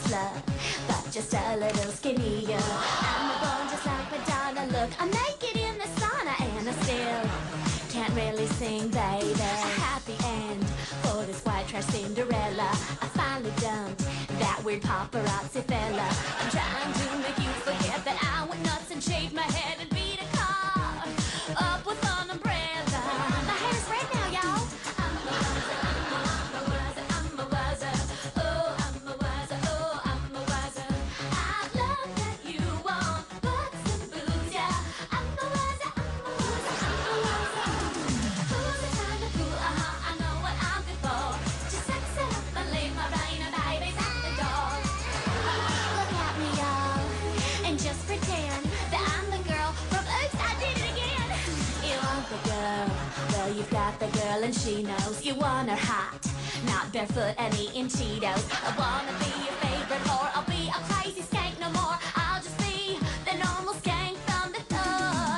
slut, but just a little skinnier. I'm a bone just like Madonna. Look, I'm naked in the sauna and I still can't really sing, baby. A happy end for this white trash Cinderella. I finally dumped that weird paparazzi fella. I'm trying to make you forget that I went nuts and shaved my head and beat a car up with an umbrella. My hair is red now, y'all. I'm a wizer, I'm a wizer, oh, I'm a wizer, oh, I'm a wizer. I love that you want butts and boobs, yeah. I'm a wizer, I'm a wizer, I'm a wizer. Who's the kind of fool? I know what I'm good for. Just sex it up and leave my brain and baby's at the door. Look at me, y'all, and just pretend that I'm the girl from Oops, I Did It Again. You want the girl? Well, you've got the girl and she knows you want her hot, not barefoot and eating Cheetos. I wanna be your favorite whore. I'll be a crazy skank no more. I'll just be the normal skank from the floor.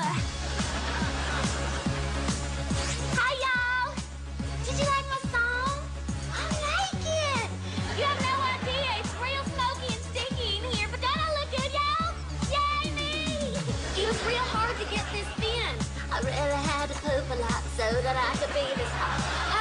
Hi, y'all. Did you like my song? I'm naked. You have no idea. It's real smoky and sticky in here, but don't I look good, y'all? Yay me! It was real hard to get this thin. I really had to poop a lot so that I could be this hot.